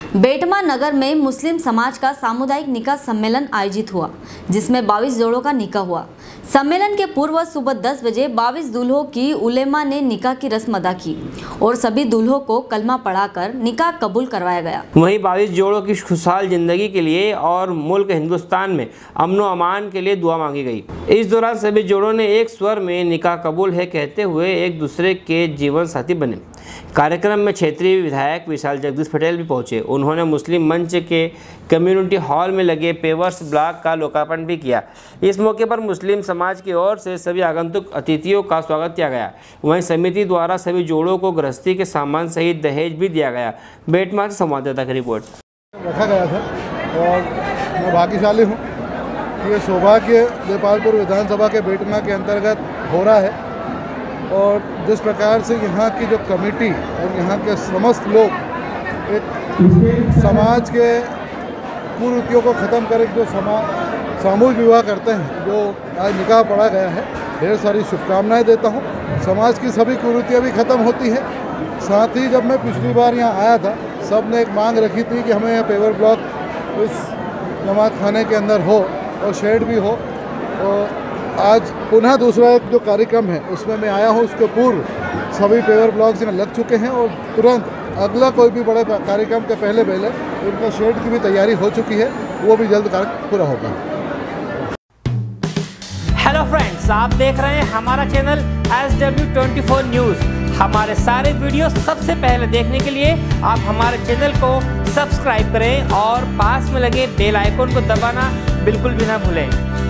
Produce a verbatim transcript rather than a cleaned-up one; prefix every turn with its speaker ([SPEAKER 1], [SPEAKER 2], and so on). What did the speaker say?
[SPEAKER 1] बेटमा नगर में मुस्लिम समाज का सामुदायिक निकाह सम्मेलन आयोजित हुआ, जिसमें बाईस जोड़ों का निकाह हुआ। सम्मेलन के पूर्व सुबह दस बजे बाईस दूल्हों की उलेमा ने निकाह की रस्म अदा की और सभी दूल्हों को कलमा पढ़ाकर निकाह कबूल करवाया गया।
[SPEAKER 2] वहीं बाईस जोड़ों की खुशहाल जिंदगी के लिए और मुल्क हिंदुस्तान में अमन व अमान के लिए दुआ मांगी गई। इस दौरान सभी जोड़ों ने एक स्वर में निकाह कबूल है कहते हुए एक दूसरे के जीवन साथी बने। कार्यक्रम में क्षेत्रीय विधायक विशाल जगदीश पटेल भी पहुंचे। उन्होंने मुस्लिम मंच के कम्युनिटी हॉल में लगे पेवर्स ब्लॉक का लोकार्पण भी किया। इस मौके पर मुस्लिम समाज की ओर से सभी आगंतुक अतिथियों का स्वागत किया गया। वहीं समिति द्वारा सभी जोड़ों को गृहस्थी के सामान सहित दहेज भी दिया गया। बेटमा से संवाददाता की रिपोर्ट।
[SPEAKER 3] रखा गया था और मैं भाग्यशाली हूँ कि ये सौभाग्य देपालपुर विधानसभा के बेटमा के अंतर्गत हो रहा है और जिस प्रकार से यहाँ की जो कमेटी और यहाँ के समस्त लोग एक समाज के कुरीतियों को ख़त्म करके जो समाज सामूहिक विवाह करते हैं, जो आज निकाह पढ़ा गया है, ढेर सारी शुभकामनाएं देता हूँ। समाज की सभी कुरीतियाँ भी ख़त्म होती हैं। साथ ही जब मैं पिछली बार यहाँ आया था, सब ने एक मांग रखी थी कि हमें यहाँ पेवर ब्लॉक इस जमात खाने के अंदर हो और शेड भी हो। और आज पुनः दूसरा एक जो कार्यक्रम है उसमें मैं आया हूँ। उसके पूर्व सभी पेवर ब्लॉक्स यहाँ लग चुके हैं और तुरंत अगला कोई भी बड़े कार्यक्रम के पहले पहले इनका शेड की भी तैयारी हो चुकी है, वो भी जल्द कार्य पूरा होगा।
[SPEAKER 2] हेलो फ्रेंड्स, आप देख रहे हैं हमारा channel S W twenty four news. हमारे सारे वीडियो सबसे पहले देखने के लिए आप हमारे चैनल को सब्सक्राइब करें और पास में लगे बेल आइकन को दबाना बिल्कुल भी ना भूलें।